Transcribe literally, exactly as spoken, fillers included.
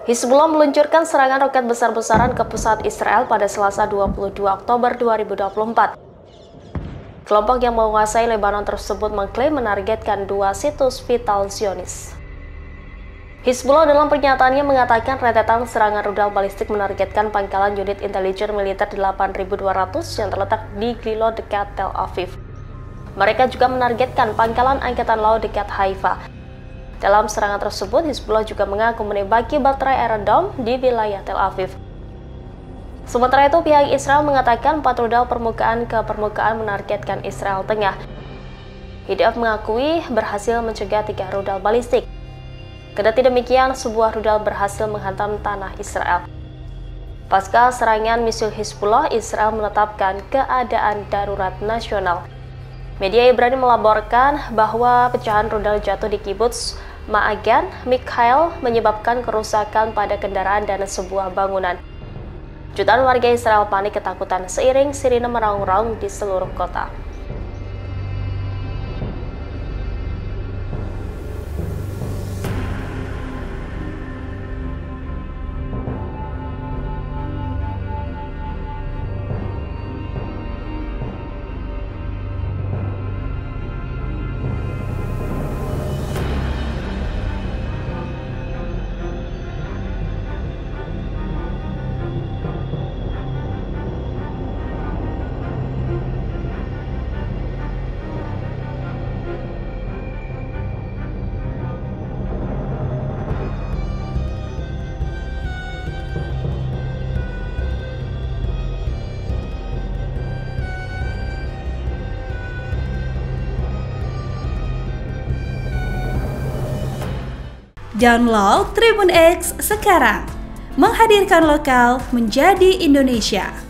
Hizbullah meluncurkan serangan roket besar-besaran ke pusat Israel pada Selasa dua puluh dua Oktober dua ribu dua puluh empat. Kelompok yang menguasai Lebanon tersebut mengklaim menargetkan dua situs vital Zionis. Hizbullah dalam pernyataannya mengatakan rentetan serangan rudal balistik menargetkan pangkalan unit intelijen militer delapan ribu dua ratus yang terletak di Glilot dekat Tel Aviv. Mereka juga menargetkan pangkalan angkatan laut dekat Haifa. Dalam serangan tersebut, Hizbullah juga mengaku menembaki baterai Iron Dome di wilayah Tel Aviv. Sementara itu, pihak Israel mengatakan empat rudal permukaan ke permukaan menargetkan Israel Tengah. I D F mengakui berhasil mencegah tiga rudal balistik. Kendati demikian, sebuah rudal berhasil menghantam tanah Israel. Pasca serangan misil Hizbullah, Israel menetapkan keadaan darurat nasional. Media Ibrani melaporkan bahwa pecahan rudal jatuh di kibuts Ma'agan, Mikhail menyebabkan kerusakan pada kendaraan dan sebuah bangunan. Jutaan warga Israel panik ketakutan seiring sirine meraung-raung di seluruh kota. Download Tribun X sekarang, menghadirkan lokal menjadi Indonesia.